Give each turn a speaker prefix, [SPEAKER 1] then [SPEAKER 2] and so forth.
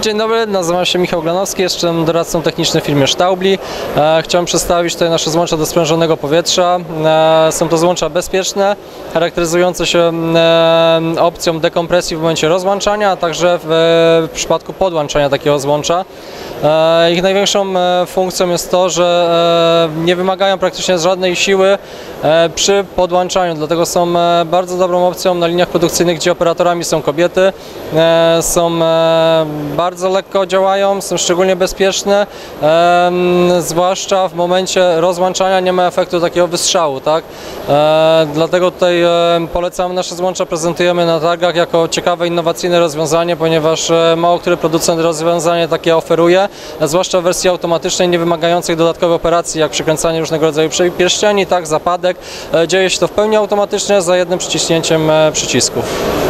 [SPEAKER 1] Dzień dobry, nazywam się Michał Glanowski, jestem doradcą technicznym w firmie Staubli. Chciałem przedstawić tutaj nasze złącza do sprężonego powietrza. Są to złącza bezpieczne, charakteryzujące się opcją dekompresji w momencie rozłączania, a także w przypadku podłączania takiego złącza. Ich największą funkcją jest to, że nie wymagają praktycznie żadnej siły przy podłączaniu, dlatego są bardzo dobrą opcją na liniach produkcyjnych, gdzie operatorami są kobiety. Są bardzo lekko działają, są szczególnie bezpieczne, zwłaszcza w momencie rozłączania nie ma efektu takiego wystrzału, tak? Dlatego tutaj polecam nasze złącza, prezentujemy na targach jako ciekawe, innowacyjne rozwiązanie, ponieważ mało który producent rozwiązanie takie oferuje, zwłaszcza w wersji automatycznej, nie wymagającej dodatkowej operacji, jak przykręcanie różnego rodzaju pierścieni, tak, zapadek. Dzieje się to w pełni automatycznie za jednym przyciśnięciem przycisków.